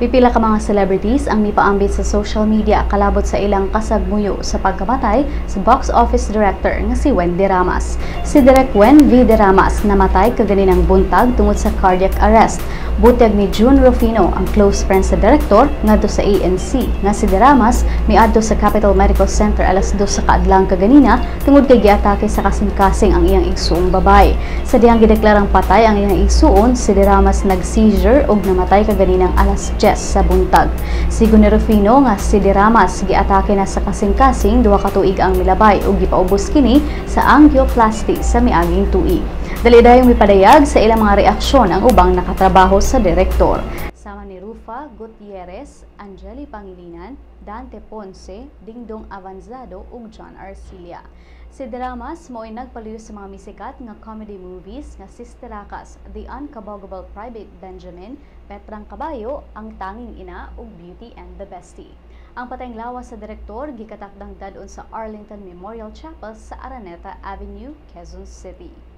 Pipila ka mga celebrities ang mipaambit sa social media kalabot sa ilang kasagmuyo sa pagkamatay sa box office director nga si Wendy Ramas. Si Direk Wen V. De Ramas namatay kaganinang buntag tungod sa cardiac arrest. Butyag ni June Rufino, ang close friend sa direktor ngadto sa ANC nga si De Ramas miadto sa Capital Medical Center alas 2 sa kaadlang kaganina tungod kay giatake sa kasing-kasing ang iyang igsuong babay. Sa dihang gideklarang patay ang iyang igsuon, si De Ramas nag-seizure ug namatay kaganinang alas 10 sa buntag. Sigon ni Rufino nga si De Ramas giatake na sa kasing-kasing duha ka tuig ang milabay ug gipaubos kini sa angioplasty sa miaging tuig. Dali dayong mipadayag sa ilang mga reaksyon ang ubang nakatrabaho sa direktor. Sama ni Rufa Gutierrez, Angeli Pangilinan, Dante Ponce, Dingdong Avanzado ug John Arcilia. Si De Ramas mo'y nagpaliw sa mga misikat nga comedy movies nga Sister Akas, The Unkabogable Private Benjamin, Petrang Kabayo, Ang Tanging Ina ug Beauty and the Bestie. Ang patayng lawas sa direktor gikatakdang dadon sa Arlington Memorial Chapel sa Araneta Avenue, Quezon City.